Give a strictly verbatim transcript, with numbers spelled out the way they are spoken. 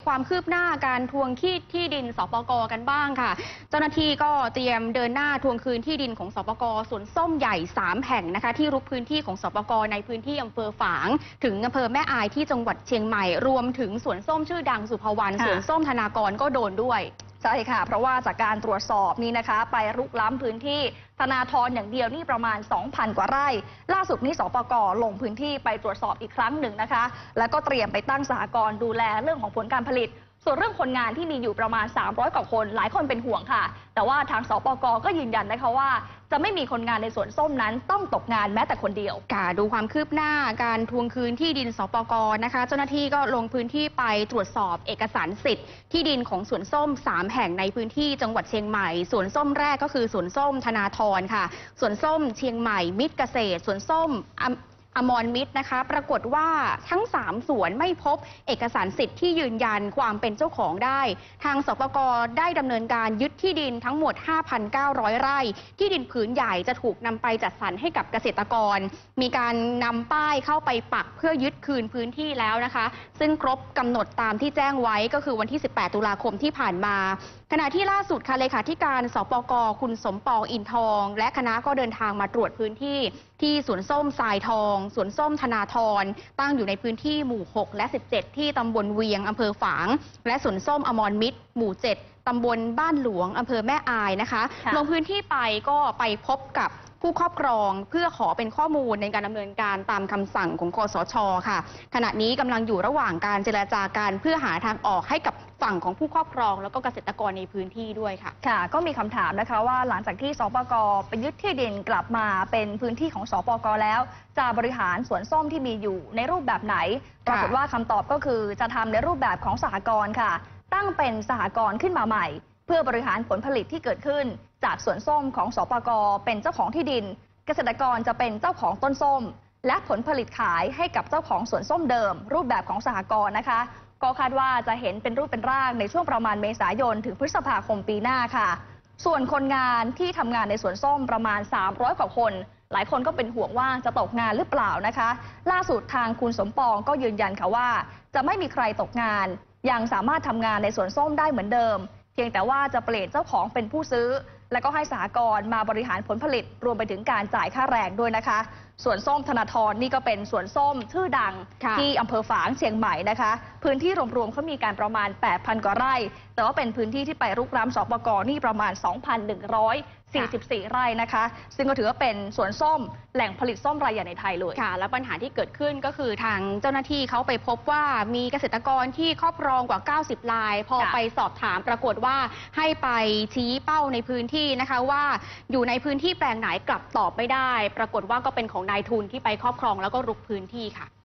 ความคืบหน้าการทวงที่ที่ดินสปก.กันบ้างค่ะเจ้าหน้าที่ก็เตรียมเดินหน้าทวงคืนที่ดินของสปก.สวนส้มใหญ่สามแห่งนะคะที่รุกพื้นที่ของสปก.ในพื้นที่อำเภอฝางถึงอำเภอแม่อายที่จังหวัดเชียงใหม่รวมถึงสวนส้มชื่อดังสุภวรรณสวนส้มธนากรก็โดนด้วยใช่ค่ะเพราะว่าจากการตรวจสอบนี้นะคะไปรุกล้ำพื้นที่ธนาธรอย่างเดียวนี่ประมาณ สองพัน กว่าไร่ล่าสุดนี้สปก.ลงพื้นที่ไปตรวจสอบอีกครั้งหนึ่งนะคะแล้วก็เตรียมไปตั้งสหกรณ์ดูแลเรื่องของผลการผลิตส่วนเรื่องคนงานที่มีอยู่ประมาณสามร้อยกว่าคนหลายคนเป็นห่วงค่ะแต่ว่าทางสปก.ก็ยืนยันนะคะว่าจะไม่มีคนงานในสวนส้มนั้นต้องตกงานแม้แต่คนเดียวค่ะดูความคืบหน้าการทวงคืนที่ดินสปก.นะคะเจ้าหน้าที่ก็ลงพื้นที่ไปตรวจสอบเอกสารสิทธิ์ที่ดินของสวนส้มสามแห่งในพื้นที่จังหวัดเชียงใหม่สวนส้มแรกก็คือสวนส้มธนาธรค่ะสวนส้มเชียงใหม่มิตรเกษตรสวนส้มอมรมิตรนะคะปรากฏว่าทั้งสามสวนไม่พบเอกสารสิทธิ์ที่ยืนยันความเป็นเจ้าของได้ทางสปก.ได้ดำเนินการยึดที่ดินทั้งหมด ห้าพันเก้าร้อย ไร่ที่ดินผืนใหญ่จะถูกนำไปจัดสรรให้กับเกษตรกรมีการนำป้ายเข้าไปปักเพื่อยึดคืนพื้นที่แล้วนะคะซึ่งครบกำหนดตามที่แจ้งไว้ก็คือวันที่สิบแปดตุลาคมที่ผ่านมาขณะที่ล่าสุดค่ะเลขาธิการสปก.คุณสมปองอินทองและคณะก็เดินทางมาตรวจพื้นที่ที่สวนส้มทรายทองสวนส้มธนาธรตั้งอยู่ในพื้นที่หมู่หกและสิบเจ็ดที่ตำบลเวียงอำเภอฝางและสวนส้มอมรมิตรหมู่เจ็ดตำบลบ้านหลวงอำเภอแม่อายนะคะลงพื้นที่ไปก็ไปพบกับผู้ครอบครองเพื่อขอเป็นข้อมูลในการดำเนินการตามคำสั่งของคสช.ค่ะขณะนี้กำลังอยู่ระหว่างการเจรจาการเพื่อหาทางออกให้กับฝั่งของผู้ครอบครองแล้วก็เกษตรกรในพื้นที่ด้วยค่ะค่ะก็มีคำถามนะคะว่าหลังจากที่สปก.ไปยึดที่ดินกลับมาเป็นพื้นที่ของสปก.แล้วจะบริหารสวนส้มที่มีอยู่ในรูปแบบไหนปรากฏว่าคำตอบก็คือจะทำในรูปแบบของสหกรณ์ค่ะตั้งเป็นสหกรณ์ขึ้นมาใหม่เพื่อบริหารผลผลิตที่เกิดขึ้นจากสวนส้มของสปก.เป็นเจ้าของที่ดินเกษตรกรจะเป็นเจ้าของต้นส้มและผลผลิตขายให้กับเจ้าของสวนส้มเดิมรูปแบบของสหกรณ์นะคะก็คาดว่าจะเห็นเป็นรูปเป็นร่างในช่วงประมาณเมษายนถึงพฤษภาคมปีหน้าค่ะส่วนคนงานที่ทำงานในสวนส้มประมาณสามร้อยกว่าคนหลายคนก็เป็นห่วงว่าจะตกงานหรือเปล่านะคะล่าสุดทางคุณสมปองก็ยืนยันค่ะว่าจะไม่มีใครตกงานยังสามารถทำงานในสวนส้มได้เหมือนเดิมเพียงแต่ว่าจะเปลี่ยนเจ้าของเป็นผู้ซื้อและก็ให้สหกรณ์มาบริหารผลผลิตรวมไปถึงการจ่ายค่าแรงด้วยนะคะสวนส้มธนาธรนี่ก็เป็นสวนส้มชื่อดังที่อำเภอฝางเชียงใหม่นะคะพื้นที่รวมๆเขามีการประมาณ แปดพัน กว่าไร่แต่ว่าเป็นพื้นที่ที่ไปรุกล้ำสปก.นี่ประมาณ สองพันหนึ่งร้อยสี่สิบสี่ ไร่นะคะซึ่งก็ถือว่าเป็นสวนส้มแหล่งผลิตส้มรายใหญ่ในไทยเลยค่ะและปัญหาที่เกิดขึ้นก็คือทางเจ้าหน้าที่เขาไปพบว่ามีเกษตรกรที่ครอบครองกว่าเก้าสิบรายพอไปสอบถามปรากฏว่าให้ไปชี้เป้าในพื้นที่นะคะว่าอยู่ในพื้นที่แปลงไหนกลับตอบไม่ได้ปรากฏว่าก็เป็นของนายทุนที่ไปครอบครองแล้วก็รุกพื้นที่ค่ะ